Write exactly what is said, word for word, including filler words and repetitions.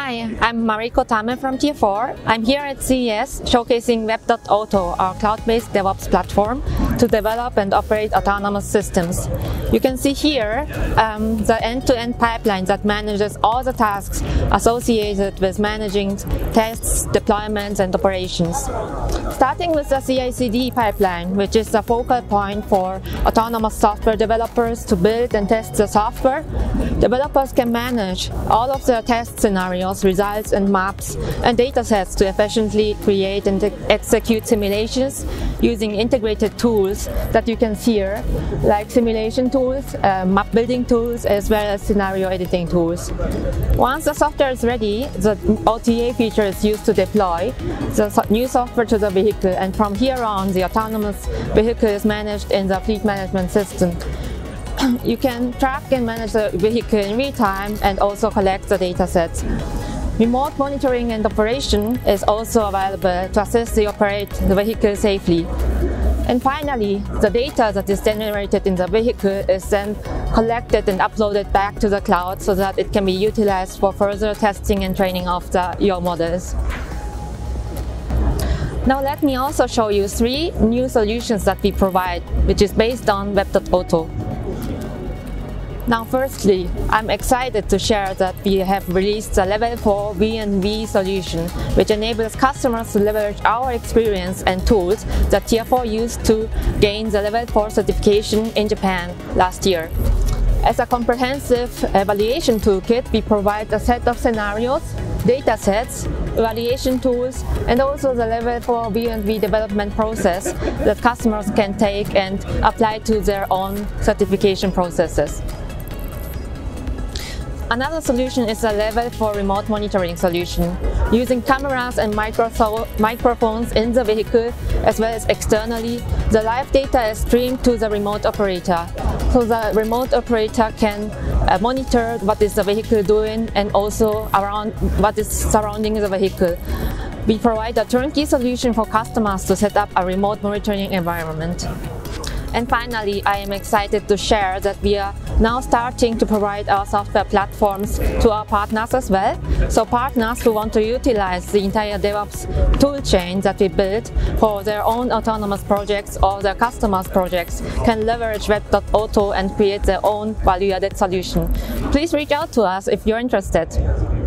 Hi, I'm Mariko Tame from Tier four. I'm here at C E S showcasing Web.Auto, our cloud-based DevOps platform to develop and operate autonomous systems. You can see here um, the end-to-end pipeline that manages all the tasks associated with managing tests, deployments, and operations. Starting with the C I C D pipeline, which is the focal point for autonomous software developers to build and test the software, developers can manage all of their test scenarios, results, and maps and datasets to efficiently create and execute simulations using integrated tools that you can see here, like simulation tools, uh, map building tools, as well as scenario editing tools. Once the software is ready, the O T A feature is used to deploy the so new software to the vehicle, and from here on, the autonomous vehicle is managed in the fleet management system. You can track and manage the vehicle in real time and also collect the datasets. Remote monitoring and operation is also available to assist the operate the vehicle safely. And finally, the data that is generated in the vehicle is then collected and uploaded back to the cloud so that it can be utilized for further testing and training of the, your models. Now let me also show you three new solutions that we provide, which is based on Web.Auto. Now firstly, I'm excited to share that we have released the Level four V and V solution, which enables customers to leverage our experience and tools that Tier four used to gain the Level four certification in Japan last year. As a comprehensive evaluation toolkit, we provide a set of scenarios, datasets, evaluation tools, and also the Level four V and V development process that customers can take and apply to their own certification processes. Another solution is the Level four remote monitoring solution. Using cameras and microphones in the vehicle as well as externally, the live data is streamed to the remote operator. So the remote operator can uh, monitor what is the vehicle doing and also around what is surrounding the vehicle. We provide a turnkey solution for customers to set up a remote monitoring environment. And finally, I am excited to share that we are now starting to provide our software platforms to our partners as well. So partners who want to utilize the entire DevOps toolchain that we built for their own autonomous projects or their customers' projects can leverage Web.Auto and create their own value-added solution. Please reach out to us if you're interested.